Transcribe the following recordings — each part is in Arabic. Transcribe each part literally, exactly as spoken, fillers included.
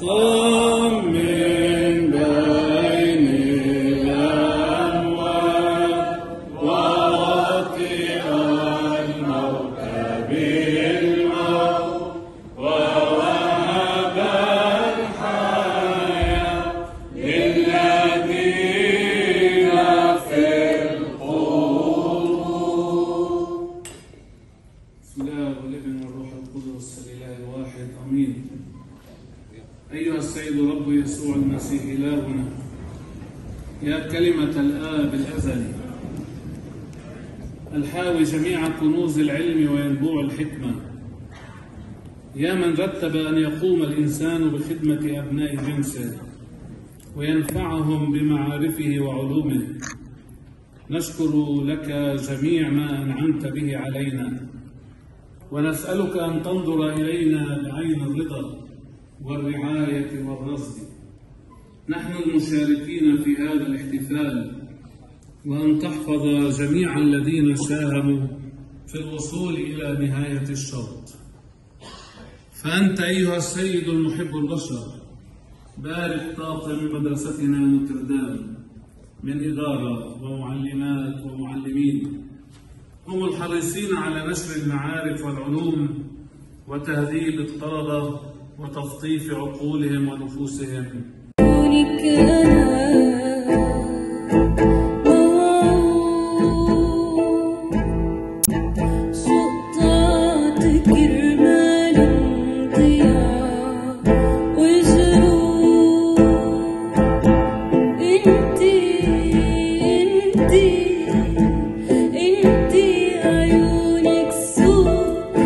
قم من بين الأموات ووطئ الموت بالموت ووهب الحياة للذين في القبور. بسم الله والابن والروح القدس الإله الواحد آمين. أيها السيد رب يسوع المسيح إلهنا، يا كلمة الآب الأزلي الحاوي جميع كنوز العلم وينبوع الحكمة، يا من رتب أن يقوم الإنسان بخدمة أبناء جنسه وينفعهم بمعارفه وعلومه، نشكر لك جميع ما أنعمت به علينا، ونسألك أن تنظر إلينا بعين الرضا والرعاية والرصد نحن المشاركين في هذا الاحتفال، وأن تحفظ جميع الذين ساهموا في الوصول إلى نهاية الشوط. فأنت أيها السيد المحب البشر بارك طاقم مدرستنا نوتردام من إدارة ومعلمات ومعلمين، هم الحريصين على نشر المعارف والعلوم وتهذيب الطلبة وتلطيف عقولهم ونفوسهم.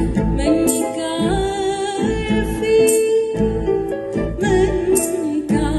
منك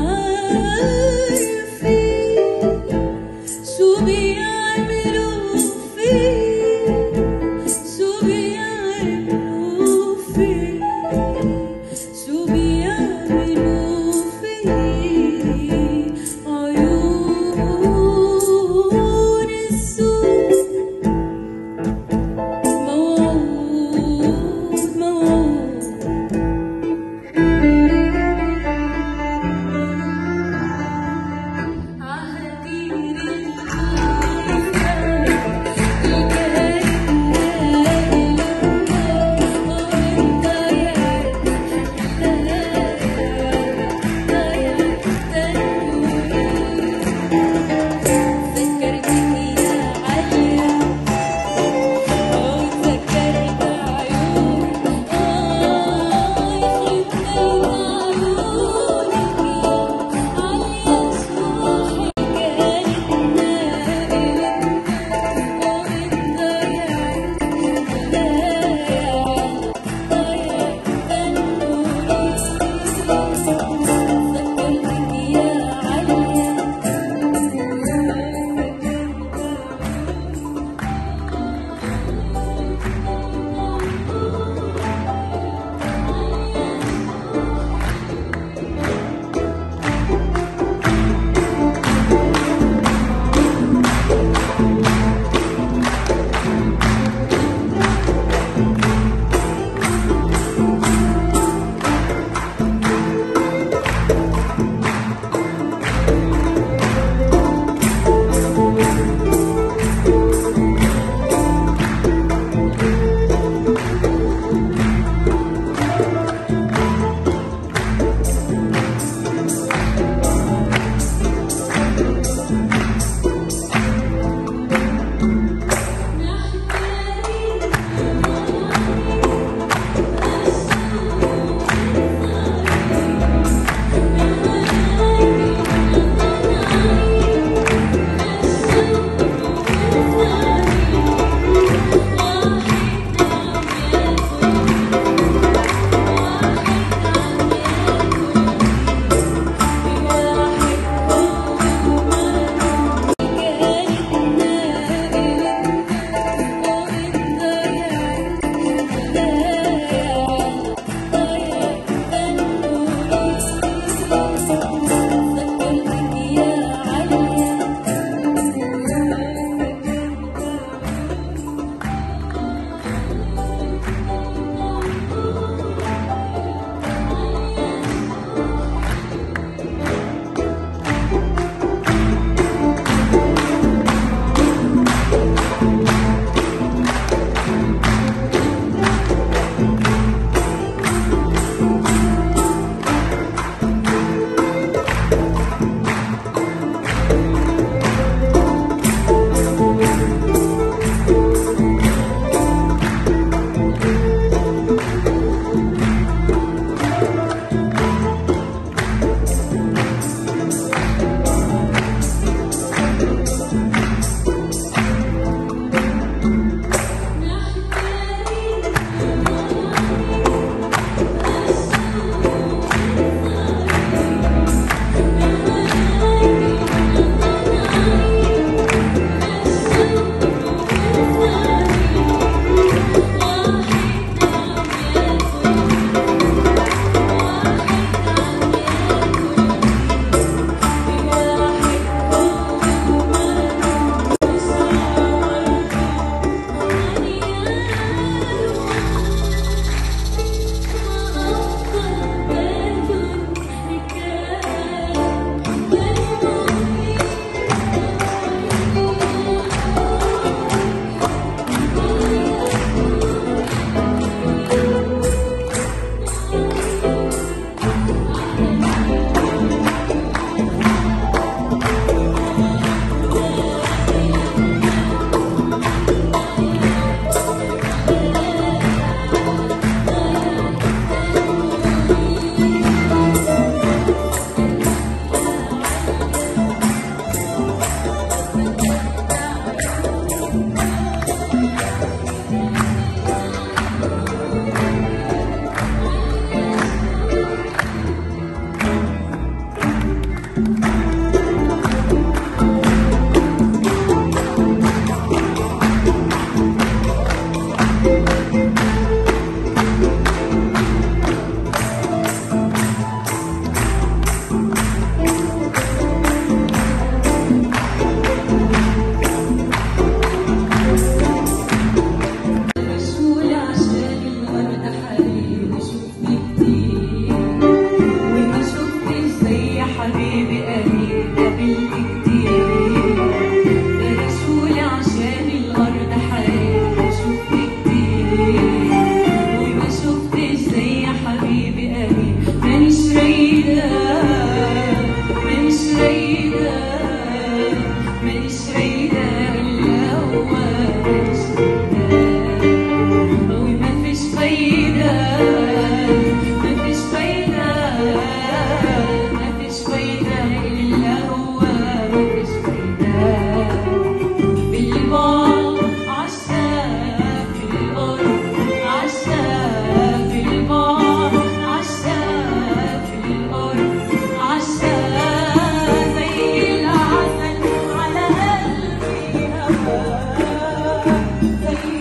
Thank you.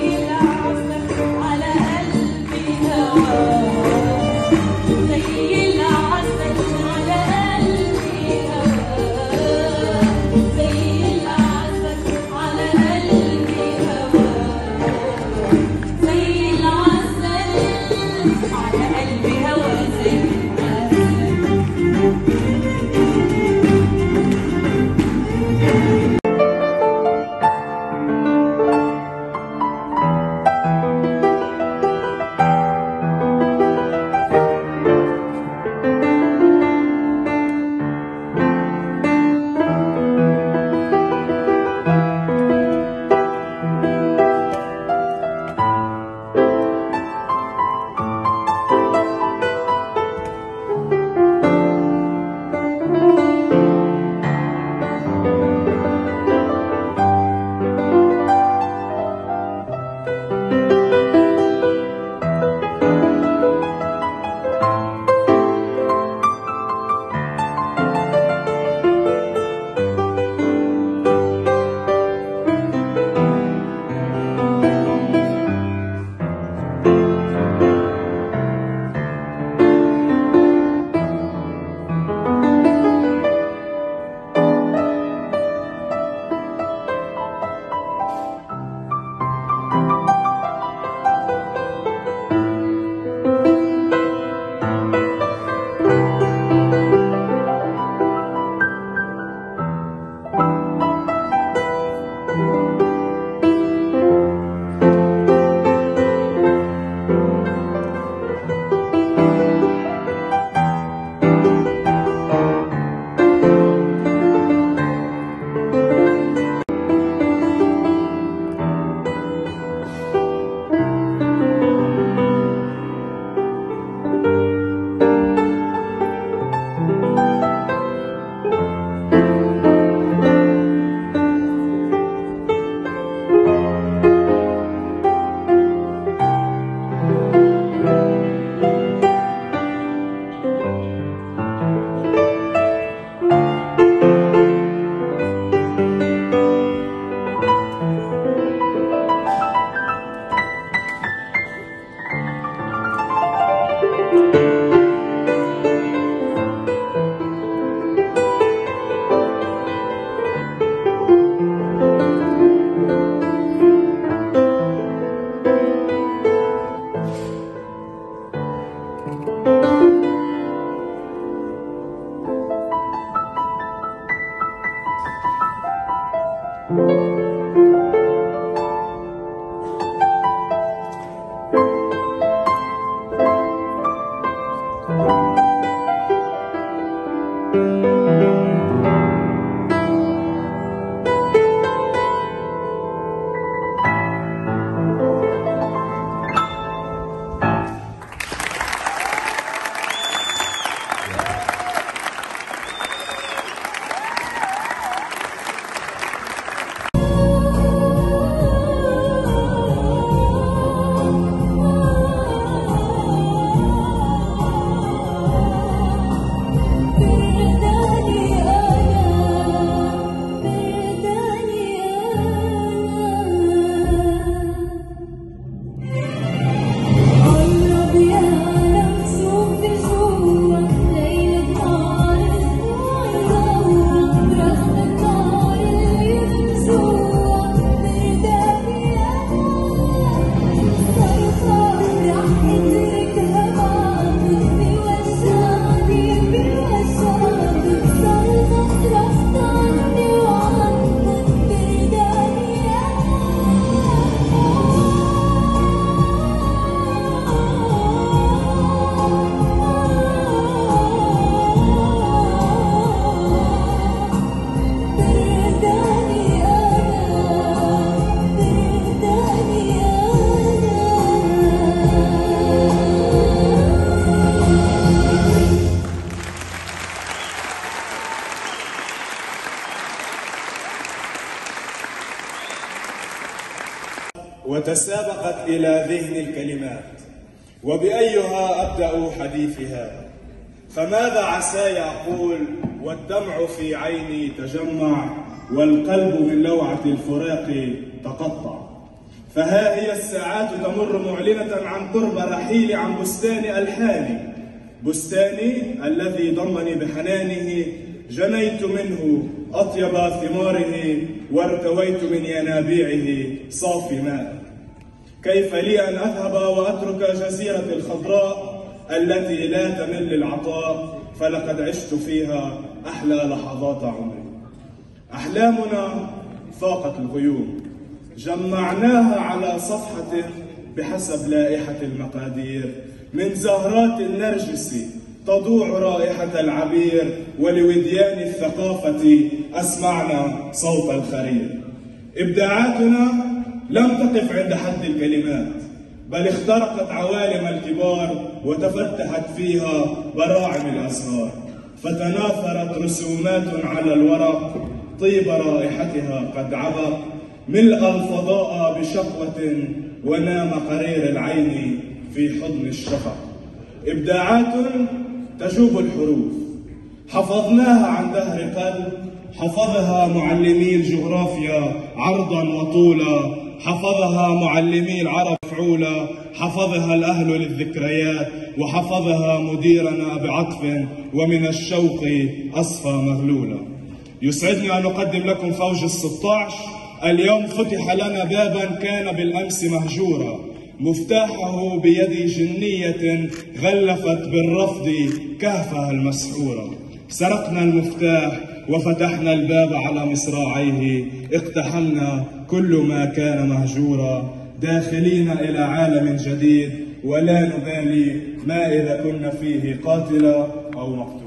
وتسابقت إلى ذهن الكلمات، وبأيها أبدأ حديثها؟ فماذا عساي أقول والدمع في عيني تجمع، والقلب من لوعة الفراق تقطع؟ فها هي الساعات تمر معلنة عن قرب رحيلي عن بستان ألحاني، بستاني الذي ضمني بحنانه، جنيت منه أطيب ثماره، وارتويت من ينابيعه صافي ماء. كيف لي أن أذهب وأترك جزيرة الخضراء التي لا تمل العطاء، فلقد عشت فيها أحلى لحظات عمري. أحلامنا فاقت الغيوم، جمعناها على صفحة بحسب لائحة المقادير، من زهرات النرجس تضوع رائحة العبير، ولوديان الثقافة أسمعنا صوت الخرير. إبداعاتنا لم تقف عند حد الكلمات، بل اخترقت عوالم الكبار وتفتحت فيها براعم الأزهار، فتناثرت رسومات على الورق طيب رائحتها قد عبق، ملء الفضاء بشقوة ونام قرير العين في حضن الشفق. إبداعات تجوب الحروف، حفظناها عن دهر قلب، حفظها معلمي الجغرافيا عرضا وطولا، حفظها معلمي العرب مفعولا، حفظها الأهل للذكريات، وحفظها مديرنا بعطف ومن الشوق أصفى مغلولا. يسعدني أن أقدم لكم فوج الستة عشر. اليوم فتح لنا بابا كان بالأمس مهجورا، مفتاحه بيد جنية غلفت بالرفض كهفها المسحورة. سرقنا المفتاح وفتحنا الباب على مصراعيه، اقتحمنا كل ما كان مهجورا، داخلين إلى عالم جديد ولا نبالي ما إذا كنا فيه قاتلا أو مقتولا.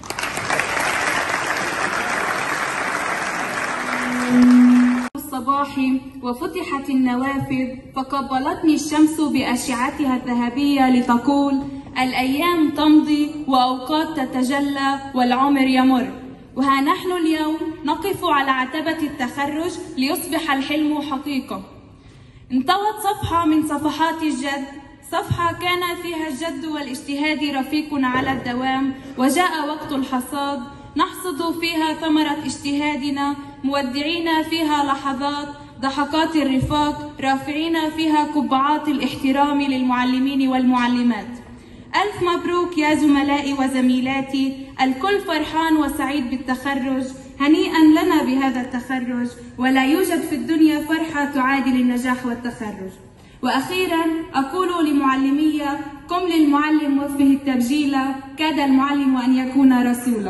الصباح وفتحت النوافذ، فقبلتني الشمس بأشعتها الذهبية لتقول: الأيام تمضي وأوقات تتجلى والعمر يمر، وها نحن اليوم نقف على عتبة التخرج ليصبح الحلم حقيقة. انطوت صفحة من صفحات الجد، صفحة كان فيها الجد والاجتهاد رفيقنا على الدوام، وجاء وقت الحصاد نحصد فيها ثمرة اجتهادنا، مودعين فيها لحظات ضحكات الرفاق، رافعين فيها قبعات الاحترام للمعلمين والمعلمات. ألف مبروك يا زملائي وزميلاتي، الكل فرحان وسعيد بالتخرج، هنيئا لنا بهذا التخرج، ولا يوجد في الدنيا فرحة تعادل النجاح والتخرج. وأخيرا أقول لمعلمي: قم للمعلم وفه التبجيل، كاد المعلم أن يكون رسولا.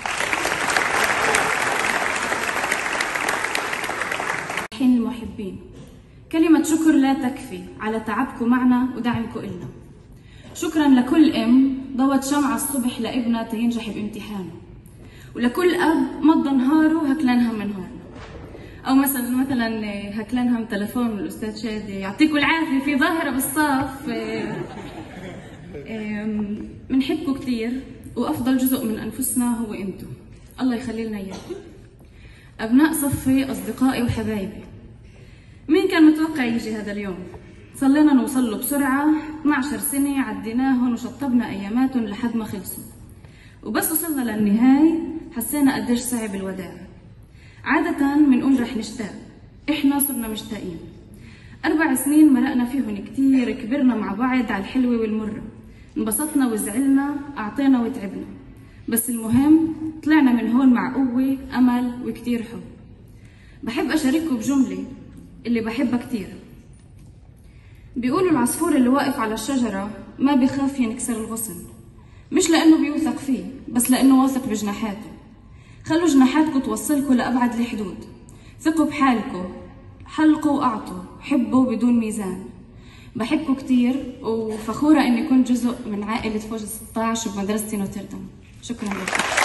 المحبين، كلمة شكر لا تكفي على تعبكم معنا ودعمكم إلنا. شكرا لكل أم ضوت شمعة الصبح لابنها تينجح بامتحانه، ولكل أب مضى نهاره هكلان هم من نهارنا، أو مثلا مثلا هكلان هم تلفون من الأستاذ شادي يعطيكم العافية في ظاهرة بالصف. بنحبكم كثير، وأفضل جزء من أنفسنا هو أنتم، الله يخلي لنا إياكم. أبناء صفي، أصدقائي وحبايبي، مين كان متوقع يجي هذا اليوم؟ صلينا نوصل له بسرعة، اثنعش سنة عديناهم وشطبنا أياماتهم لحد ما خلصوا، وبس وصلنا للنهاية حسينا قديش صعب الوداع. عادة بنقول رح نشتاق، إحنا صرنا مشتاقين. أربع سنين مرقنا فيهن كتير، كبرنا مع بعض على الحلوة والمرة، انبسطنا وزعلنا، أعطينا وتعبنا، بس المهم طلعنا من هون مع قوة، أمل وكتير حب. بحب أشارككم بجملة اللي بحبها كتير. بيقولوا العصفور اللي واقف على الشجرة ما بيخاف ينكسر الغصن، مش لأنه بيوثق فيه، بس لأنه واثق بجناحاته. خلوا جناحاتكم توصلكم لأبعد الحدود، ثقوا بحالكم، حلقوا وأعطوا، حبوا بدون ميزان. بحبكم كتير وفخورة إني كنت جزء من عائلة فوج الستة عشر بمدرستي نوتردام. شكرا لكم.